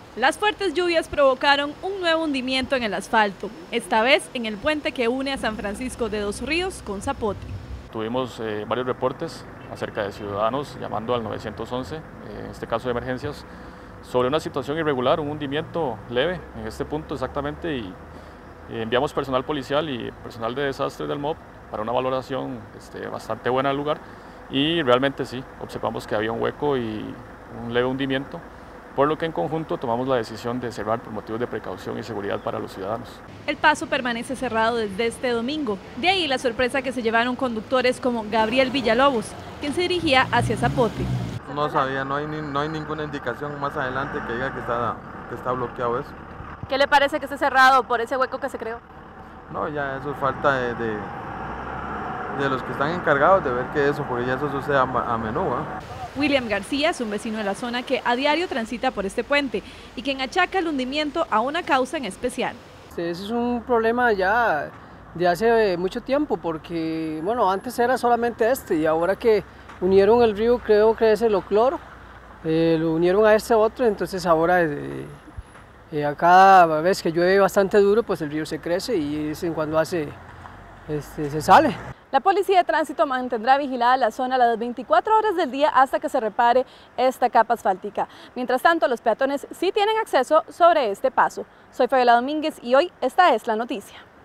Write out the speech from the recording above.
Las fuertes lluvias provocaron un nuevo hundimiento en el asfalto, esta vez en el puente que une a San Francisco de Dos Ríos con Zapote. Tuvimos varios reportes acerca de ciudadanos llamando al 911, en este caso de emergencias, sobre una situación irregular, un hundimiento leve en este punto exactamente, y enviamos personal policial y personal de desastres del MOB para una valoración bastante buena del lugar, y realmente sí, observamos que había un hueco y un leve hundimiento, por lo que en conjunto tomamos la decisión de cerrar por motivos de precaución y seguridad para los ciudadanos. El paso permanece cerrado desde este domingo, de ahí la sorpresa que se llevaron conductores como Gabriel Villalobos, quien se dirigía hacia Zapote. No sabía, no hay ninguna indicación más adelante que diga que está bloqueado eso. ¿Qué le parece que esté cerrado por ese hueco que se creó? No, ya eso es falta de los que están encargados de ver que eso, porque ya eso sucede a menudo. William García es un vecino de la zona que a diario transita por este puente y quien achaca el hundimiento a una causa en especial. Ese es un problema ya de hace mucho tiempo, porque bueno, antes era solamente y ahora que unieron el río, creo que es el Ocloro, lo unieron a este otro, entonces ahora a cada vez que llueve bastante duro, pues el río se crece y es en cuando se sale. La Policía de Tránsito mantendrá vigilada la zona las 24 horas del día hasta que se repare esta capa asfáltica. Mientras tanto, los peatones sí tienen acceso sobre este paso. Soy Fabiola Domínguez y hoy esta es la noticia.